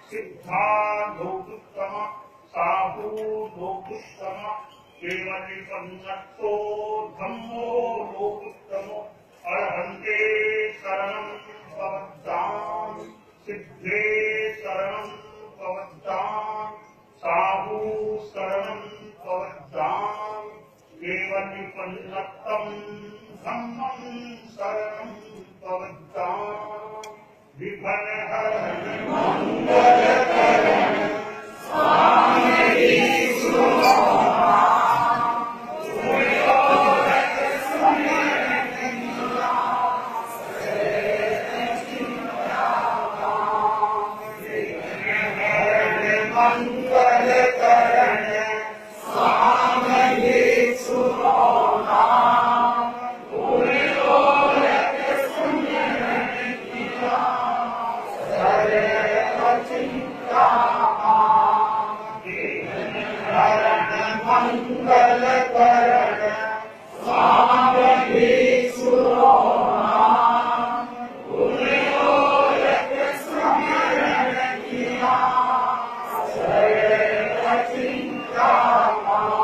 सिद्धा लोकुत्तम साहू लोकुत्तम केवलिपन्नतो धम्मो लोकुत्तमो अर्हन्ते शरणं भवतां सिद्धे शरणं भवतां साहू शरणं भवतां केवलिपन्नतं धम्मं शरणं भवतां विघ्नहरण मंगलकरण स्वामी Hare